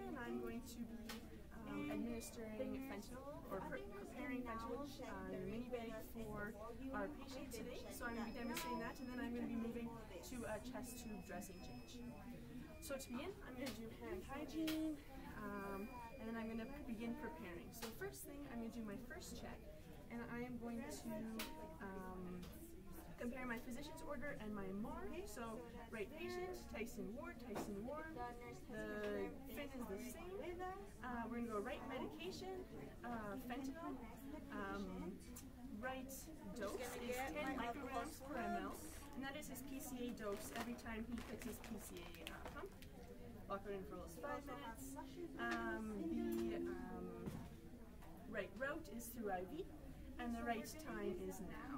and I'm going to be administering fentanyl, or preparing fentanyl in a mini bag for our patient today. So I'm going to be demonstrating that, and then I'm going to be moving to a chest tube dressing change. So to begin, I'm going to do hand hygiene, and then I'm going to begin preparing. So first thing, I'm going to do my first check, and I am going to compare my physician's order and my MAR. So, right patient, Tyson Ward, the fin is the same. We're going to go right medication, fentanyl. Right dose is 10 micrograms per ml, and that is his PCA dose every time he puts his PCA pump. Lockout interval is 5 minutes. The right route is through IV, and the right time is now.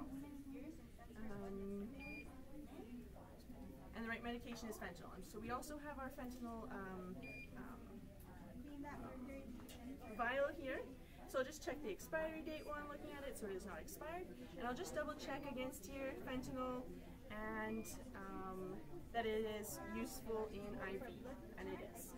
And the right medication is fentanyl. And so we also have our fentanyl vial here. So I'll just check the expiry date while I'm looking at it, so it is not expired. And I'll just double check against here, fentanyl, and that it is useful in IV, and it is.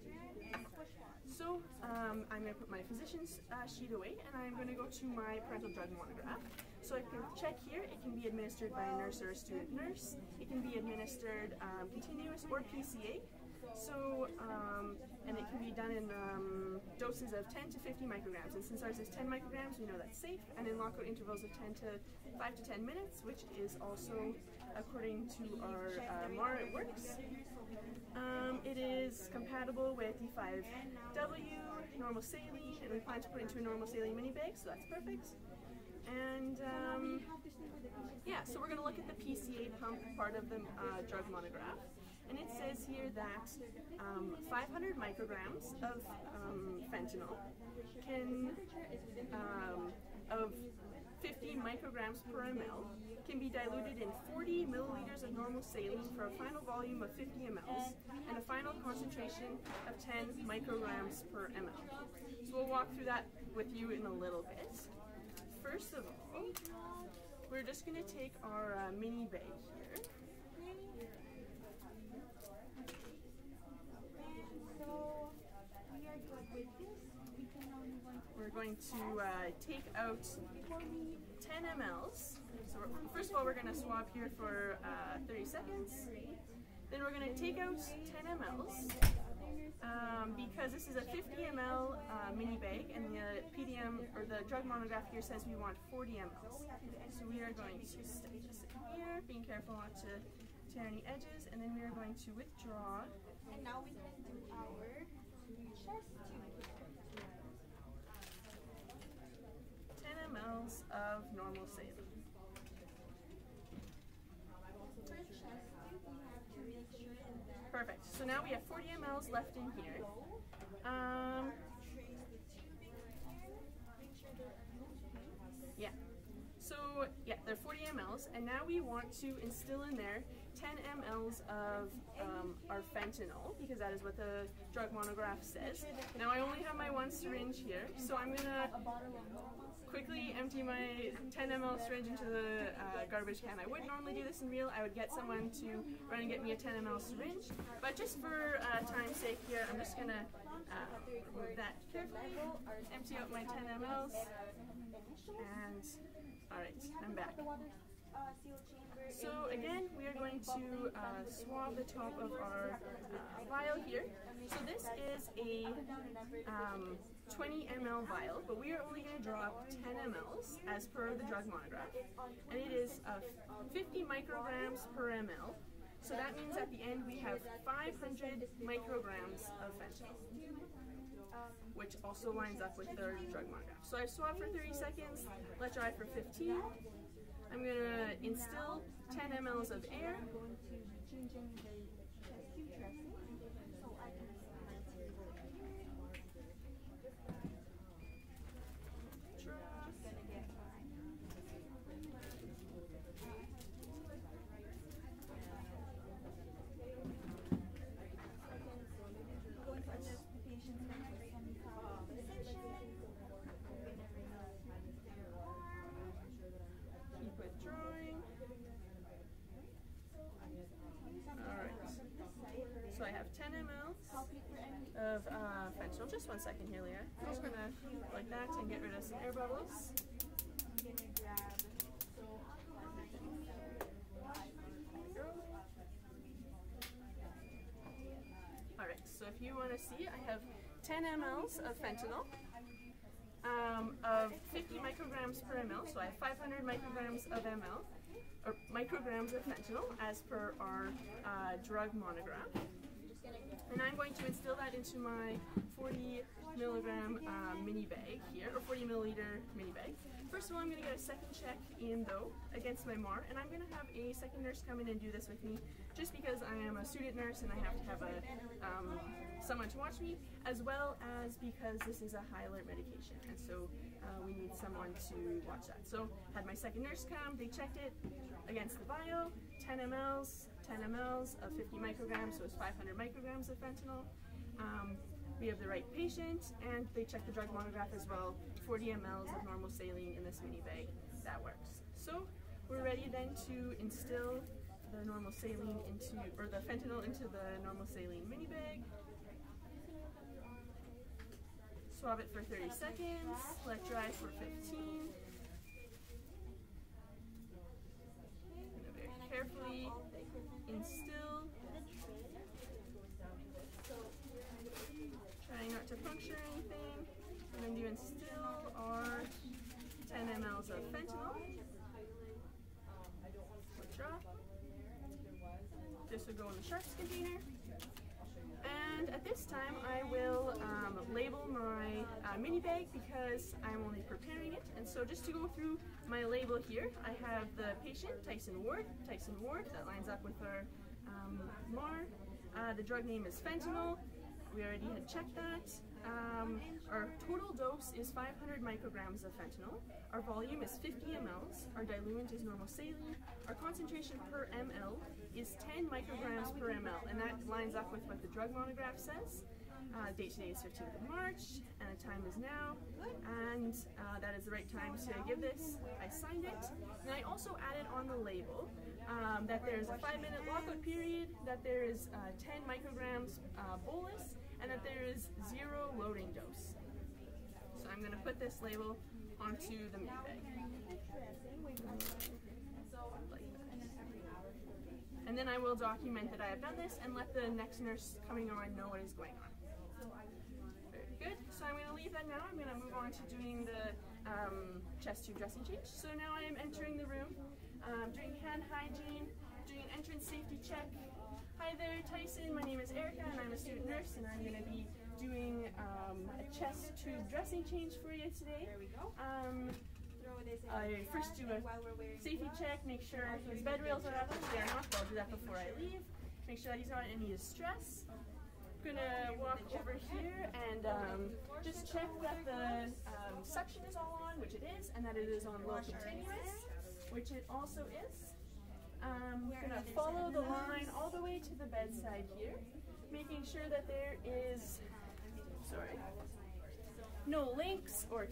So I'm going to put my physician's sheet away, and I'm going to go to my parental drug monograph. So I can check here. It can be administered by a nurse or a student nurse. It can be administered continuous or PCA. So, and it can be done in doses of 10 to 50 micrograms. And since ours is 10 micrograms, we know that's safe. And in lockout intervals of 5 to 10 minutes, which is also according to our MAR, it works. It is compatible with D5W, normal saline, and we plan to put it into a normal saline mini bag, so that's perfect. And yeah, so we're going to look at the PCA pump part of the drug monograph. And it says here that 500 micrograms of fentanyl can, of 50 micrograms per ml, can be diluted in 40 milliliters of normal saline for a final volume of 50 mLs and a final concentration of 10 micrograms per ml. So we'll walk through that with you in a little bit. First of all, we're just going to take our mini bag here. We're going to take out 10 mLs. So first of all, we're going to swab here for 30 seconds. Then we're going to take out 10 mLs because this is a 50 ml mini bag, and the PDM, or the drug monograph here, says we want 40 mLs. So we are going to stick this in here, being careful not to tear any edges, and then we are going to withdraw. And now we can do our chest tube. 10 mLs of normal saline. For chest tube, we have to make sure that. Perfect. So now we have 40 mLs left in here. Trace the tubing here. Make sure there are no tubing. Yeah. So yeah, they're 40 mLs, and now we want to instill in there 10 mLs of our fentanyl, because that is what the drug monograph says. Now I only have my one syringe here, so I'm gonna quickly empty my 10 ml syringe into the garbage can. I would normally do this in real. I would get someone to run and get me a 10 ml syringe, but just for time's sake here, I'm just gonna remove that carefully, empty out my 10 mLs, and alright, I'm back. So again, we are going to swab the top of our vial here. So this is a 20 ml vial, but we are only going to draw up 10 mLs as per the drug monograph. And it is 50 micrograms per ml. So that means at the end we have 500 micrograms of fentanyl, which also lines up with their drug monograph. So I swab for 30 seconds, let dry for 15. I'm going to instill 10 mLs of air. Keep withdrawing. Alright. So I have of fentanyl. Just 1 second here, Leah. I'm just gonna like that and get rid of some air bubbles. Alright, so if you want to see, I have 10 mLs of fentanyl of 50 micrograms per ml, so I have 500 micrograms of ml, or micrograms of fentanyl as per our drug monograph. And I'm going to instill that into my 40 milligram mini bag here, or 40 milliliter mini bag. First of all, I'm going to get a second check in though against my MAR, and I'm going to have a second nurse come in and do this with me, just because I am a student nurse and I have to have a someone to watch me, as well as because this is a high alert medication, and so we need someone to watch that. So had my second nurse come, they checked it against the vial, 10 mLs of 50 micrograms, so it's 500 micrograms of fentanyl. We have the right patient, and they checked the drug monograph as well, 40 mLs of normal saline in this mini bag. That works. So we're ready then to instill the normal saline into, or the fentanyl into the normal saline mini bag. Swab it for 30 seconds, let dry for 15. I'm going to very carefully instill, trying not to puncture anything. We're going to instill our 10 mLs of fentanyl. Let drop. This will go in the sharps container. And at this time, I will label my mini bag because I'm only preparing it. And so just to go through my label here, I have the patient, Tyson Ward, that lines up with our MAR. The drug name is fentanyl. We already had checked that. Our total dose is 500 micrograms of fentanyl. Our volume is 50 mLs. Our diluent is normal saline. Our concentration per ml is 10 micrograms per ml, and that lines up with what the drug monograph says. Date today is 15th of March, and the time is now, and that is the right time to give this. I signed it, and I also added on the label that there's a 5-minute lockout period, that there is 10 micrograms bolus, and that there is 0 loading dose. So I'm going to put this label onto the mini bag. Like that. And then I will document that I have done this and let the next nurse coming on know what is going on. Very good. So I'm going to leave that now. I'm going to move on to doing the chest tube dressing change. So now I am entering the room, doing hand hygiene, doing an entrance safety check. Hi there, Tyson. My name is Erica, and I'm a student nurse, and I'm going to be doing a chest tube dressing change for you today. I first do a safety check, make sure his bed rails are up. If they are not, I'll do that before I leave. Make sure that he's not in any distress. I'm going to walk over here and just check that the suction is all on, which it is, and that it is on low continuous, which it also is. I'm going to follow the line all the way to the bedside here, making sure that there is, no leaks or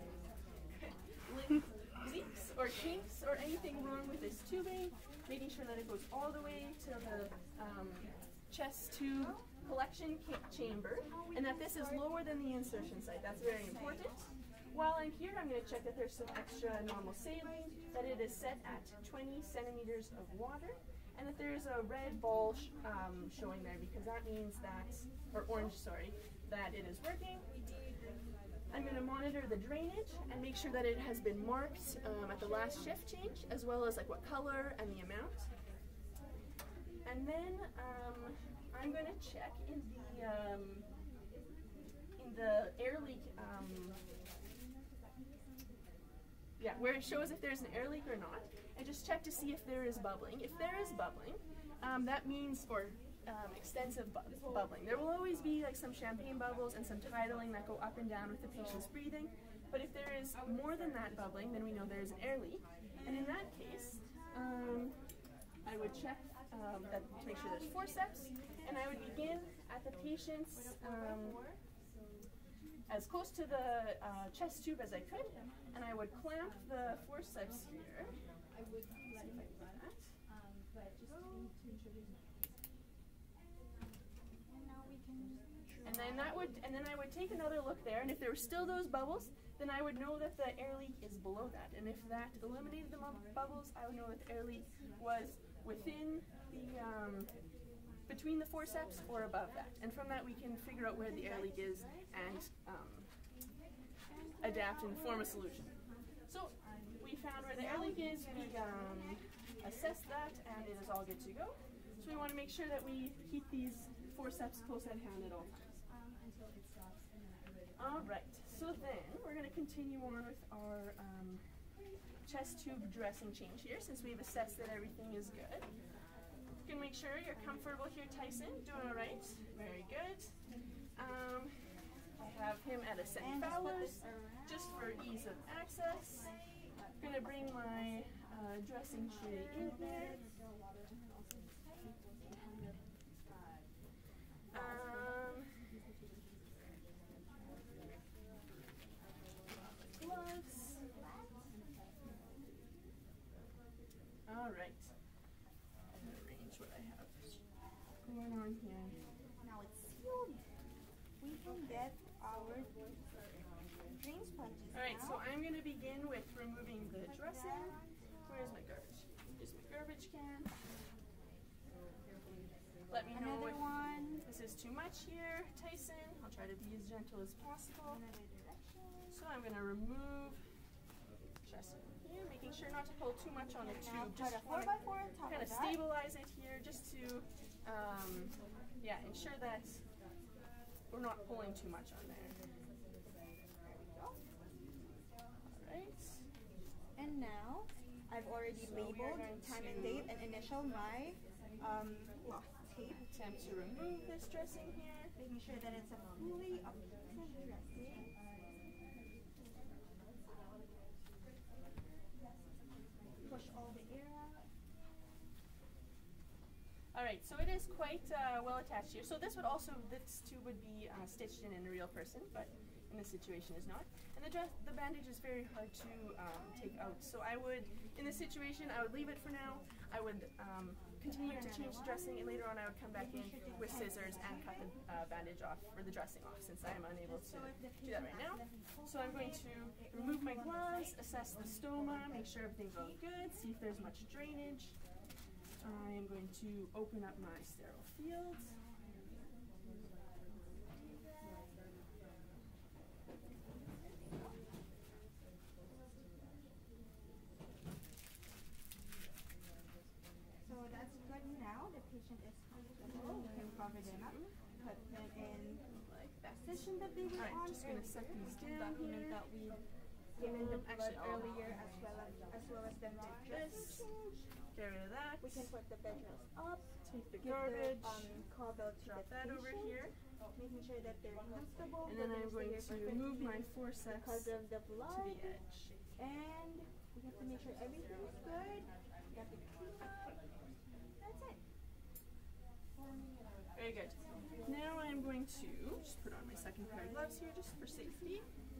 kinks or anything wrong with this tubing, making sure that it goes all the way to the chest tube collection chamber, and that this is lower than the insertion site. That's very important. While I'm here, I'm going to check that there's some extra normal saline, that it is set at 20 centimeters of water, and that there's a red ball showing there, because that means that, or orange, sorry, that it is working. I'm going to monitor the drainage and make sure that it has been marked at the last shift change, as well as like what color and the amount. And then I'm going to check in the air leak, where it shows if there's an air leak or not, and just check to see if there is bubbling. If there is bubbling, that means, or extensive bubbling. There will always be like some champagne bubbles and some tidling that go up and down with the patient's breathing, but if there is more than that bubbling, then we know there is an air leak, and in that case, I would check that to make sure there's forceps, and I would begin at the patient's as close to the chest tube as I could, and I would clamp the forceps here. See if I can do that. And then I would take another look there, and if there were still those bubbles, then I would know that the air leak is below that. And if that eliminated the bubbles, I would know that the air leak was within the between the forceps or above that. And from that we can figure out where the air leak is and adapt and form a solution. So we found where the air leak is, we assessed that, and it is all good to go. So we want to make sure that we keep these forceps close at hand at all times. Alright, so then we're going to continue on with our chest tube dressing change here, since we've assessed that everything is good. You can make sure you're comfortable here, Tyson. Doing alright? Very good. I have him at a set fowlers, just for ease of access. I'm going to bring my dressing tray in here. Gloves. Alright. Arrange what I have going on here. Now it's sealed. We can get our drain sponges. Alright, so I'm going to begin with removing the dressing. Where's my garbage? Here's my garbage can. Let me know if this is too much here, Tyson. I'll try to be as gentle as possible. So I'm going to remove dressing here, making sure not to pull too much on the tube. Just want to kind of stabilize it here, just to yeah, ensure that we're not pulling too much on there. Alright. And now I've already labeled time and date and initial my tape. Attempt to remove this dressing here. Making sure that it's a fully obtrusive dressing. Push all the air out. Alright, so it is quite well attached here. So this tube would be stitched in a real person, but in this situation is not. And the bandage is very hard to take out. So in this situation, I would leave it for now. I would continue to change the dressing, and later on I would come back in with scissors and cut the bandage off, or the dressing off, since I am unable to do that right now. So I'm going to remove my gloves, assess the stoma, make sure everything's all good, see if there's much drainage. I am going to open up my sterile fields. So that's good now. The patient is comfortable. We can cover them up, put them in Like that. position that they were on. Just going to set these down Document here. that we given the blood earlier, as well as the dressing change. Get rid of that. We can put the bed rest up. Take the Give garbage. the cobble to Drop the that patient, over here. making sure that they're comfortable. And then that I'm they're going staying to move my perfectly forceps because of the to blood. the edge. And we have to make sure everything's good. We have to clean up. That's it. Very good. Now I'm going to just put on my second pair of gloves here, just for safety.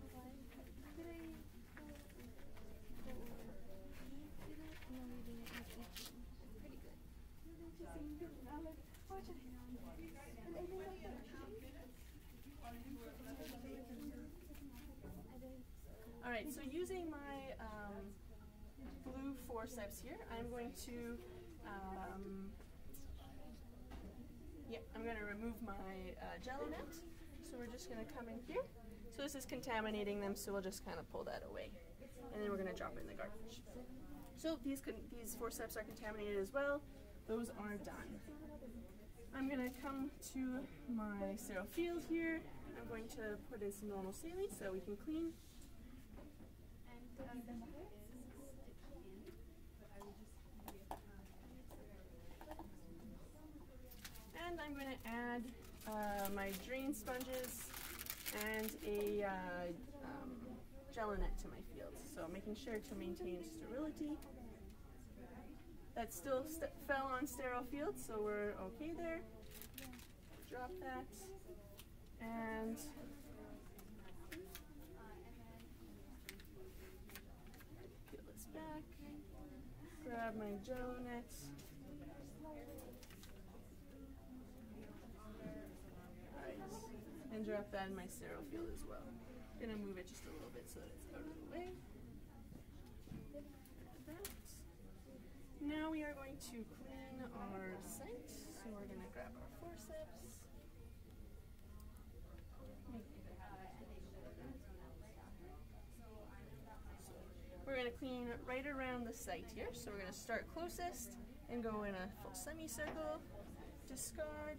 Alright, so using my blue forceps here, I'm going to I'm going to remove my gelanet. So we're just going to come in here. So this is contaminating them, so we'll just kind of pull that away. And then we're going to drop in the garbage. So these forceps are contaminated as well. Those are done. I'm going to come to my sterile field here. I'm going to put in some normal saline so we can clean. And I'm going to add my drain sponges and a gelanet to my fields. So making sure to maintain sterility. That still fell on sterile fields, so we're okay there. Drop that. And peel this back. Grab my gelanet. And and drop that in my sterile field as well. I'm gonna move it just a little bit so that it's out of the way. Like that. Now we are going to clean our site. So we're gonna grab our forceps. We're going to clean right around the site here. So we're going to start closest and go in a full semicircle, discard.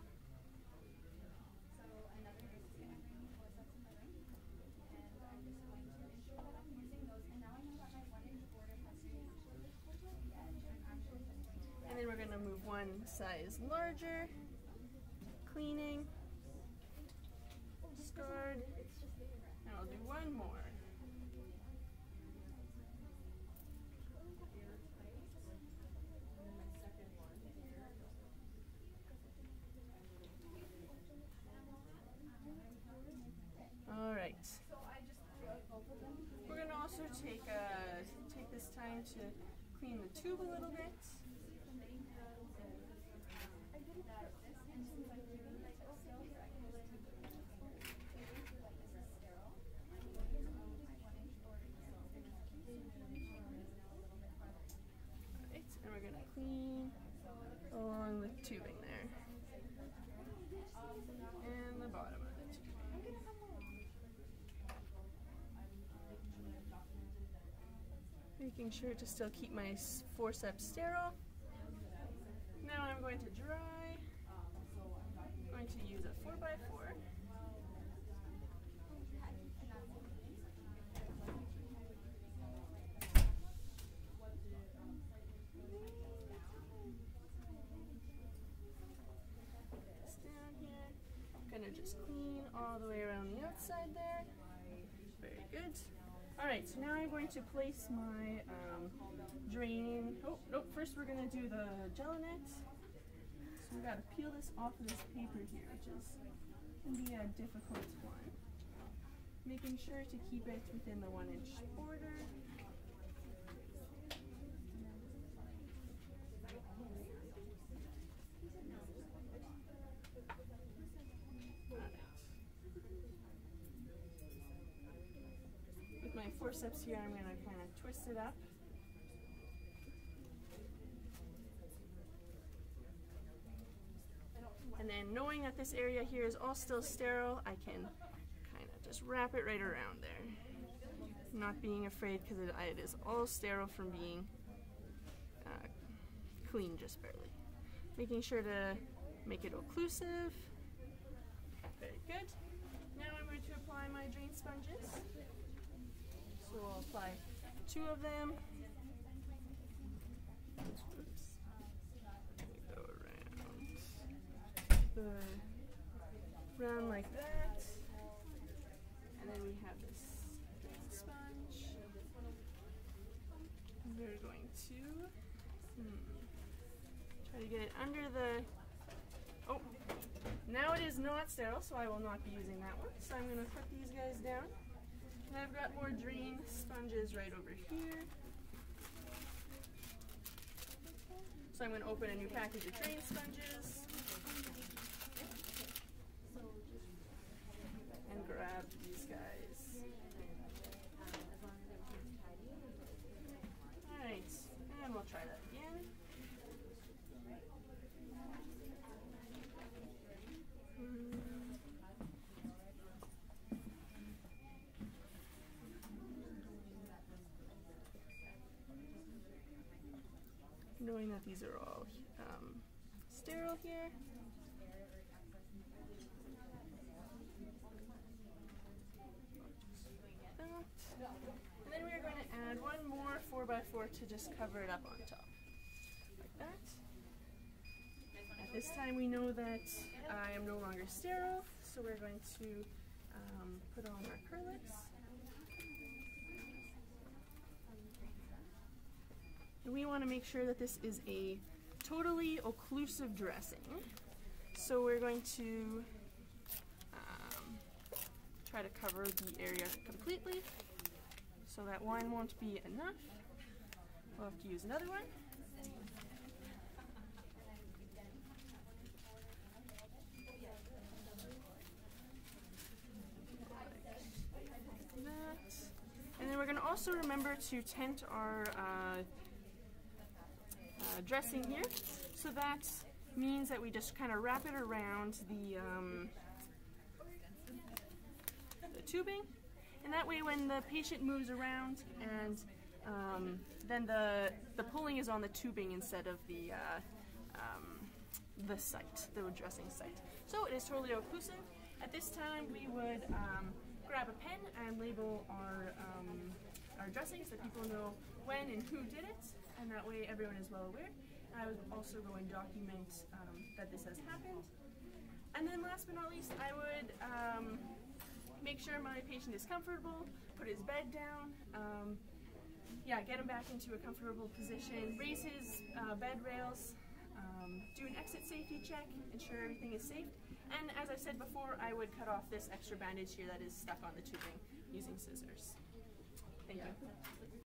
And then we're going to move one size larger, cleaning, discard, and I'll do one more. All right. We're going to also take this time to clean the tube a little bit. Alright, and we're going to clean along the tubing there. And the bottom of the tubing. Making sure to still keep my forceps sterile. Now I'm going to dry. I'm going to use a 4x4. This down here. I'm going to just clean all the way around the outside there. Very good. Alright, so now I'm going to place my drain. Oh, nope, first we're going to do the gelinet. So we've got to peel this off of this paper here, which can be a difficult one. Making sure to keep it within the 1-inch border. My forceps here, I'm going to kind of twist it up. And then knowing that this area here is all still sterile, I can kind of just wrap it right around there. Not being afraid because it is all sterile from being clean just barely. Making sure to make it occlusive. Very good. Now I'm going to apply my drain sponges. So we'll apply 2 of them. Oops. Go around like that. And then we have this drain sponge. We're going to try to get it under the... Oh, now it is not sterile, so I will not be using that one. So I'm going to put these guys down. And I've got more drain sponges right over here. So I'm going to open a new package of drain sponges and grab these guys. Alright, and we'll try that again. Knowing that these are all sterile here. And then we're going to add one more 4x4 to just cover it up on top. Like that. At this time we know that I am no longer sterile, so we're going to put on our acrylics. We want to make sure that this is a totally occlusive dressing. So we're going to try to cover the area completely. So that one won't be enough. We'll have to use another one. also remember to tent our dressing here. So that means that we just kind of wrap it around the tubing, and that way when the patient moves around, and then the pulling is on the tubing instead of the site, the dressing site. So it is totally occlusive. At this time, we would grab a pen and label our dressings so people know when and who did it, and that way everyone is well aware. I would also go and document that this has happened. And then last but not least, I would make sure my patient is comfortable, put his bed down, get him back into a comfortable position, raise his bed rails, do an exit safety check, ensure everything is safe. And as I said before, I would cut off this extra bandage here that is stuck on the tubing using scissors. Thank you.